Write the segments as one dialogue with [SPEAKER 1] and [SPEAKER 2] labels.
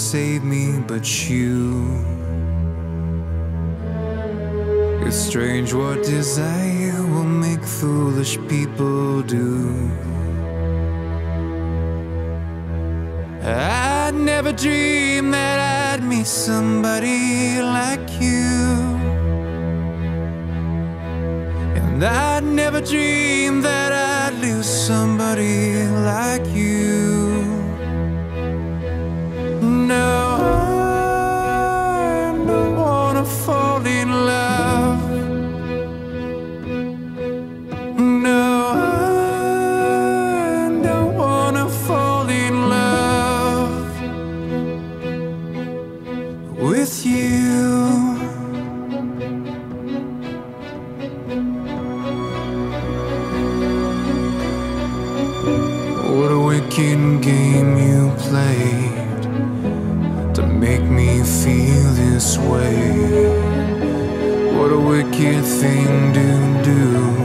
[SPEAKER 1] save me but you. It's strange what desire will make foolish people do. I'd never dream that I'd meet somebody like you, and I'd never dream that I'd lose somebody like you. No, I don't wanna fall in love. No, I don't wanna fall in love with you. What a wicked game you played to make me feel this way. What a wicked thing to do,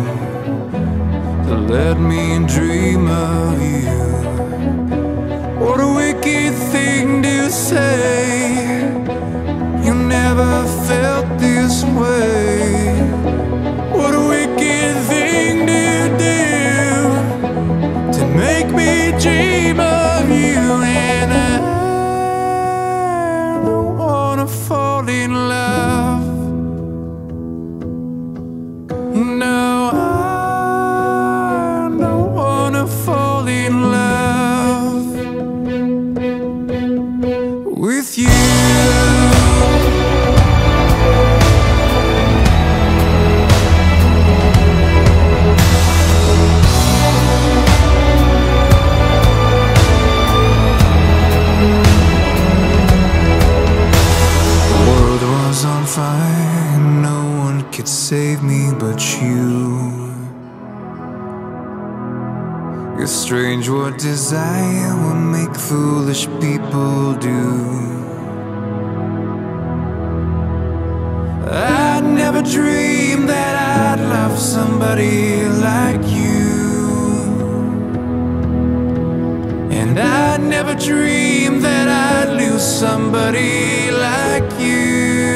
[SPEAKER 1] to let me dream of you. What a wicked thing to say, you never felt this way. What a wicked thing to do, to make me dream of you. And I don't wanna fall in love. No, I don't wanna fall in love with you. On fire, no one could save me but you. It's strange what desire will make foolish people do. I'd never dream that I'd love somebody like you, and I'd never dream that I'd lose somebody like you.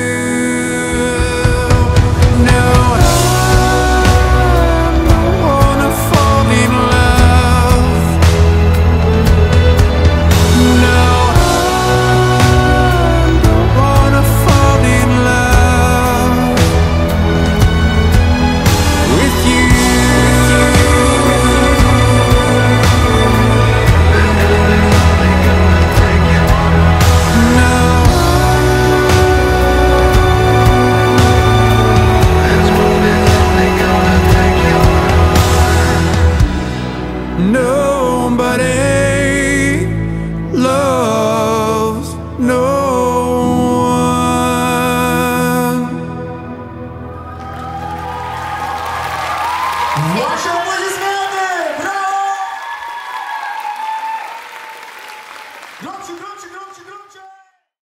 [SPEAKER 1] Nobody loves no one.
[SPEAKER 2] Wash